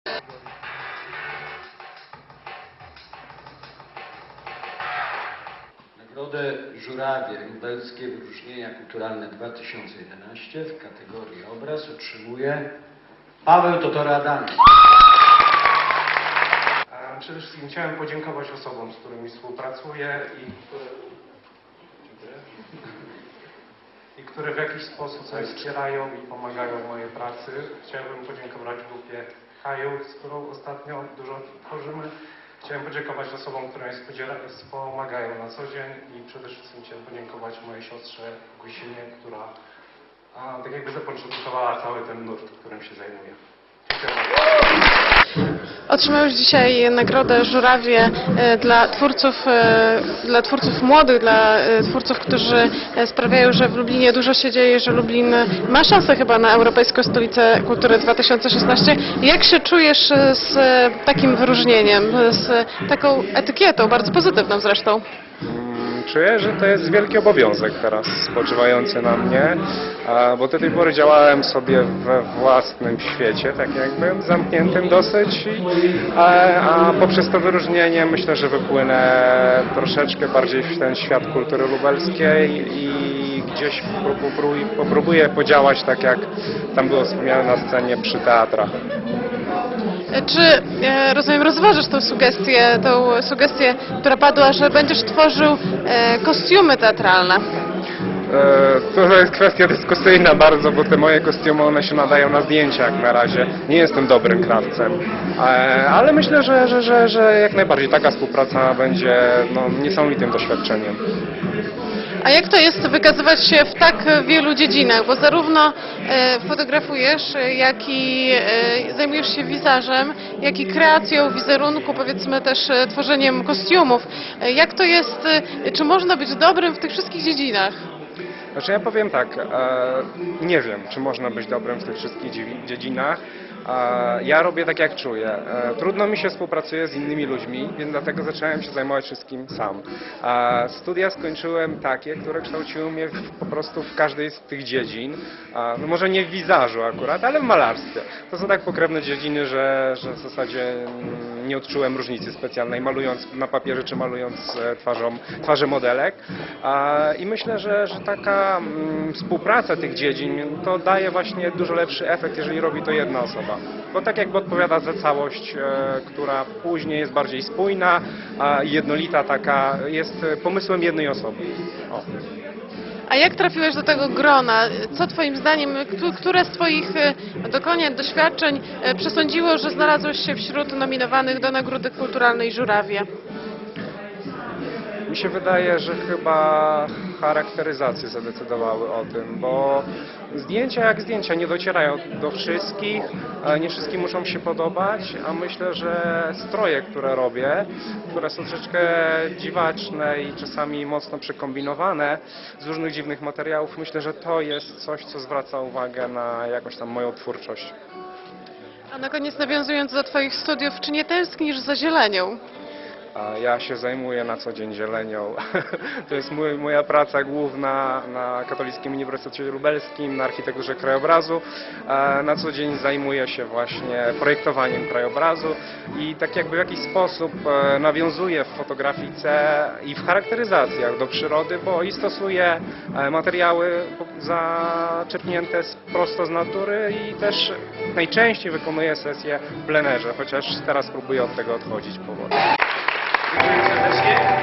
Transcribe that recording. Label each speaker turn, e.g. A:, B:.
A: Nagrodę Żurawie Lubelskie Wyróżnienia Kulturalne 2011 w kategorii obraz otrzymuje Paweł Totora-Adamczyk.
B: Przede wszystkim chciałem podziękować osobom, z którymi współpracuję i które w jakiś sposób mnie wspierają i pomagają w mojej pracy. Chciałbym podziękować grupie Haju, z którą ostatnio dużo tworzymy. Chciałem podziękować osobom, które mnie wspomagają na co dzień i przede wszystkim chciałem podziękować mojej siostrze Gusinie, która tak jakby zapoczątkowała cały ten nurt, którym się zajmuję. Dziękuję bardzo.
C: Otrzymałeś dzisiaj nagrodę Żurawie dla twórców młodych, dla twórców, którzy sprawiają, że w Lublinie dużo się dzieje, że Lublin ma szansę chyba na Europejską Stolicę Kultury 2016. Jak się czujesz z takim wyróżnieniem, z taką etykietą, bardzo pozytywną zresztą?
D: Czuję, że to jest wielki obowiązek teraz spoczywający na mnie, bo do tej pory działałem sobie we własnym świecie, tak jakby zamkniętym dosyć, a poprzez to wyróżnienie myślę, że wypłynę troszeczkę bardziej w ten świat kultury lubelskiej i gdzieś popróbuję podziałać tak, jak tam było wspomniane na scenie przy teatrach.
C: Czy, rozumiem, rozważasz tą sugestię, która padła, że będziesz tworzył kostiumy teatralne?
D: To jest kwestia dyskusyjna bardzo, bo te moje kostiumy, one się nadają na zdjęcia jak na razie. Nie jestem dobrym krawcem, ale myślę, że jak najbardziej taka współpraca będzie niesamowitym doświadczeniem.
C: A jak to jest wykazywać się w tak wielu dziedzinach? Bo zarówno fotografujesz, jak i zajmujesz się wizażem, jak i kreacją wizerunku, powiedzmy też tworzeniem kostiumów. Jak to jest, czy można być dobrym w tych wszystkich dziedzinach?
D: Znaczy ja powiem tak, nie wiem, czy można być dobrym w tych wszystkich dziedzinach. Ja robię tak, jak czuję. Trudno mi się współpracuje z innymi ludźmi, więc dlatego zacząłem się zajmować wszystkim sam. Studia skończyłem takie, które kształciły mnie po prostu w każdej z tych dziedzin. No może nie w wizażu akurat, ale w malarstwie. To są tak pokrewne dziedziny, że w zasadzie nie odczułem różnicy specjalnej, malując na papierze czy malując twarze modelek. I myślę, że taka współpraca tych dziedzin to daje właśnie dużo lepszy efekt, jeżeli robi to jedna osoba. Bo tak jakby odpowiada za całość, która później jest bardziej spójna, i jednolita, taka jest pomysłem jednej osoby. O.
C: A jak trafiłeś do tego grona? Co Twoim zdaniem, które z Twoich doświadczeń przesądziło, że znalazłeś się wśród nominowanych do Nagrody Kulturalnej Żurawie?
D: Mi się wydaje, że chyba charakteryzacje zadecydowały o tym, bo zdjęcia jak zdjęcia nie docierają do wszystkich, nie wszystkim muszą się podobać, a myślę, że stroje, które robię, które są troszeczkę dziwaczne i czasami mocno przekombinowane z różnych dziwnych materiałów, myślę, że to jest coś, co zwraca uwagę na jakąś tam moją twórczość.
C: A na koniec, nawiązując do Twoich studiów, czy nie tęsknisz za zielenią?
D: Ja się zajmuję na co dzień zielenią. To jest moja praca główna na Katolickim Uniwersytecie Lubelskim, na architekturze krajobrazu. Na co dzień zajmuję się właśnie projektowaniem krajobrazu i tak jakby w jakiś sposób nawiązuję w fotografice i w charakteryzacjach do przyrody, bo i stosuję materiały zaczerpnięte prosto z natury i też najczęściej wykonuję sesje w plenerze, chociaż teraz próbuję od tego odchodzić powoli.
A: Dziękuję serdecznie.